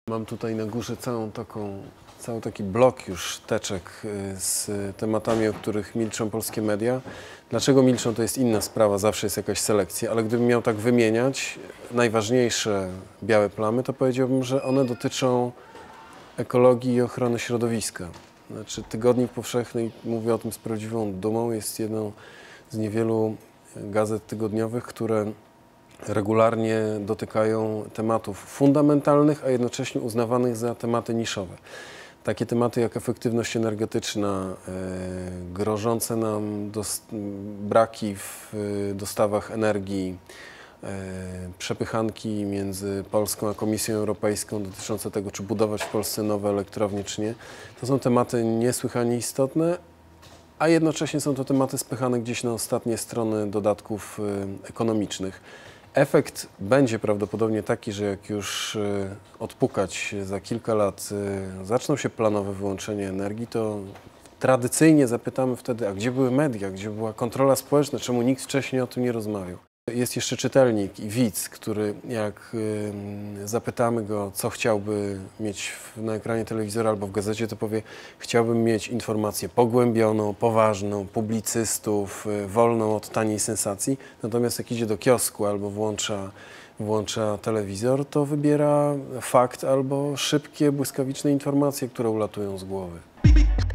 Mam tutaj na górze cały taki blok już teczek z tematami, o których milczą polskie media. Dlaczego milczą, to jest inna sprawa, zawsze jest jakaś selekcja, ale gdybym miał tak wymieniać najważniejsze białe plamy, to powiedziałbym, że one dotyczą ekologii i ochrony środowiska. Znaczy, Tygodnik Powszechny, mówię o tym z prawdziwą dumą, jest jedną z niewielu gazet tygodniowych, które regularnie dotykają tematów fundamentalnych, a jednocześnie uznawanych za tematy niszowe. Takie tematy jak efektywność energetyczna, grożące nam braki w dostawach energii, przepychanki między Polską a Komisją Europejską dotyczące tego, czy budować w Polsce nowe elektrownie, czy nie. To są tematy niesłychanie istotne, a jednocześnie są to tematy spychane gdzieś na ostatnie strony dodatków ekonomicznych. Efekt będzie prawdopodobnie taki, że jak już odpukać za kilka lat zaczną się planowe wyłączenie energii, to tradycyjnie zapytamy wtedy, a gdzie były media, gdzie była kontrola społeczna, czemu nikt wcześniej o tym nie rozmawiał. Jest jeszcze czytelnik i widz, który jak zapytamy go, co chciałby mieć na ekranie telewizora albo w gazecie, to powie, chciałbym mieć informację pogłębioną, poważną, publicystów, wolną od taniej sensacji. Natomiast jak idzie do kiosku albo włącza telewizor, to wybiera fakt albo szybkie, błyskawiczne informacje, które ulatują z głowy.